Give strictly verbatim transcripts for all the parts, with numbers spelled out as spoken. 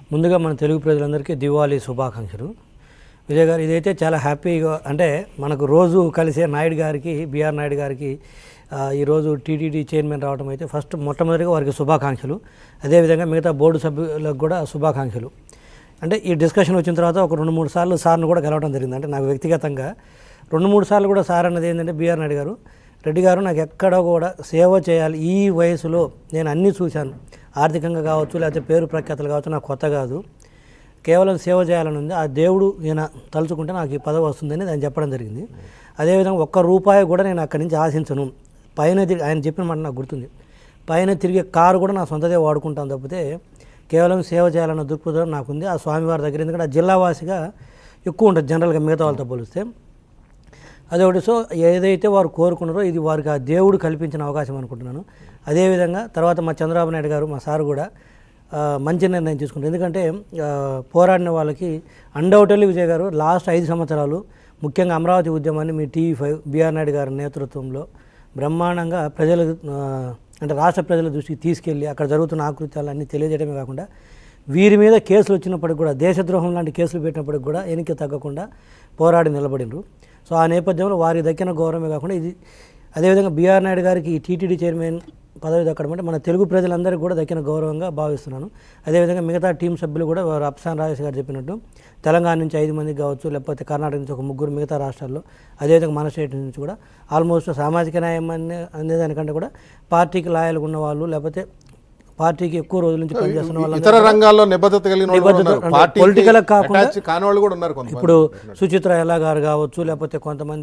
ముందుగా మన తెలుగు ప్రజలందరికీ దివాళీ శుభాకాంక్షలు. విజయ్ గారు, ఇదైతే చాలా హ్యాపీగా, అంటే మనకు రోజు కలిసే నాయుడు గారికి, బిఆర్ నాయుడు గారికి ఈరోజు టీటీడీ చైర్మన్ రావడం అయితే ఫస్ట్ మొట్టమొదటిగా వారికి శుభాకాంక్షలు. అదేవిధంగా మిగతా బోర్డు సభ్యులకు కూడా శుభాకాంక్షలు. అంటే ఈ డిస్కషన్ వచ్చిన తర్వాత ఒక రెండు మూడు సార్లు సార్ను కూడా కలవడం జరిగింది. అంటే నాకు వ్యక్తిగతంగా రెండు మూడు సార్లు కూడా సార్ అన్నది ఏంటంటే, బిఆర్ నాయుడు గారు, రెడ్డి గారు నాకు ఎక్కడ కూడా సేవ చేయాలి, ఈ వయసులో నేను అన్నీ చూశాను, ఆర్థికంగా కావచ్చు లేకపోతే పేరు ప్రఖ్యాతలు కావచ్చు, నాకు కొత్త కాదు, కేవలం సేవ చేయాలని ఉంది, ఆ దేవుడు నేను తలుచుకుంటే నాకు ఈ పదవి వస్తుందని ఆయన చెప్పడం జరిగింది. అదేవిధంగా ఒక్క రూపాయి కూడా నేను అక్కడి నుంచి ఆశించను. పైన ఆయన చెప్పిన మాట నాకు గుర్తుంది, పైన తిరిగే కారు కూడా నా సొంతదే వాడుకుంటాను తప్పితే కేవలం సేవ చేయాలన్న దృక్పథం నాకుంది. ఆ స్వామివారి దగ్గర, ఎందుకంటే ఆ జిల్లావాసిగా ఎక్కువ ఉంటుంది జనరల్గా మిగతా వాళ్ళతో పోలిస్తే. అదొకటి. సో ఏదైతే వారు కోరుకున్నారో ఇది వారికి ఆ దేవుడు కల్పించిన అవకాశం అనుకుంటున్నాను. అదేవిధంగా తర్వాత మా చంద్రబాబు నాయుడు గారు, మా సార్ కూడా మంచి నిర్ణయం తీసుకుంటారు. ఎందుకంటే పోరాడిన వాళ్ళకి అన్డౌటెడ్లీ విజయ్ గారు లాస్ట్ ఐదు సంవత్సరాలు ముఖ్యంగా అమరావతి ఉద్యమాన్ని మీ టీవీ ఫైవ్ బిఆర్ నాయుడు గారి నేతృత్వంలో బ్రహ్మాండంగా ప్రజలు, అంటే రాష్ట్ర ప్రజల దృష్టికి తీసుకెళ్ళి అక్కడ జరుగుతున్న ఆకృత్యాలన్నీ తెలియజేయడమే కాకుండా వీరి మీద కేసులు వచ్చినప్పటికి కూడా, దేశద్రోహం లాంటి కేసులు పెట్టినప్పటికి కూడా వెనక్కి తగ్గకుండా పోరాడి నిలబడినరు. సో ఆ నేపథ్యంలో వారికి దక్కిన గౌరవమే కాకుండా ఇది, అదేవిధంగా బిఆర్ నాయుడు గారికి ఈ టీటీడీ చైర్మన్ పదవి దక్కడం అంటే మన తెలుగు ప్రజలందరికీ కూడా దక్కిన గౌరవంగా భావిస్తున్నాను. అదేవిధంగా మిగతా టీం సభ్యులు కూడా వారు అప్సాన్ రాజేష్ గారు చెప్పినట్టు తెలంగాణ నుంచి ఐదు మంది కావచ్చు, లేకపోతే కర్ణాటక నుంచి ఒక ముగ్గురు, మిగతా రాష్ట్రాల్లో, అదేవిధంగా మన స్టేట్ నుంచి కూడా ఆల్మోస్ట్ సామాజిక న్యాయం అనే అనేదానికంటే కూడా పార్టీకి లాయల్గా ఉన్న వాళ్ళు, లేకపోతే పార్టీకి ఎక్కువ రోజుల నుంచి పనిచేస్తున్న వాళ్ళు, ఇతర రంగాల్లో నిబద్ధత కలిగిన పొలిటికల్ కాకుండా కానివాళ్ళు కూడా ఉన్నారు. ఇప్పుడు సుచిత్ర ఎలా గారు కావచ్చు, లేకపోతే కొంతమంది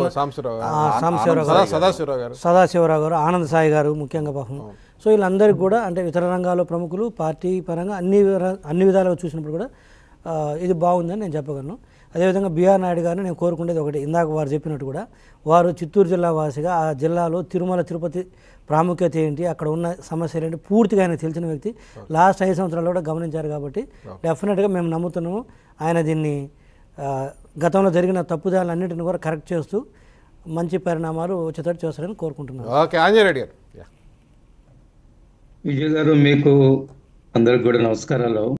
సదాశివరావు గారు, ఆనంద్ సాయి గారు ముఖ్యంగా పాపం. సో వీళ్ళందరికీ కూడా, అంటే ఇతర రంగాల్లో ప్రముఖులు, పార్టీ పరంగా అన్ని అన్ని విధాలుగా చూసినప్పుడు కూడా ఇది బాగుందని నేను చెప్పగలను. అదేవిధంగా బిఆర్ నాయుడు గారిని నేను కోరుకునేది ఒకటి, ఇందాక వారు చెప్పినట్టు కూడా వారు చిత్తూరు జిల్లా వాసిగా ఆ జిల్లాలో తిరుమల తిరుపతి ప్రాముఖ్యత ఏంటి, అక్కడ ఉన్న సమస్యలు ఏంటి పూర్తిగా ఆయన తెలిసిన వ్యక్తి, లాస్ట్ ఐదు సంవత్సరాలు కూడా గమనించారు. కాబట్టి డెఫినెట్గా మేము నమ్ముతున్నాము ఆయన దీన్ని గతంలో జరిగిన తప్పుదాలన్నింటిని కూడా కరెక్ట్ చేస్తూ మంచి పరిణామాలు వచ్చేటట్టు చేస్తారని కోరుకుంటున్నాను. ఓకే, ఆంజనేయ రెడ్డి గారు. విజయ్ గారు, మీకు అందరికి కూడా నమస్కారాలు.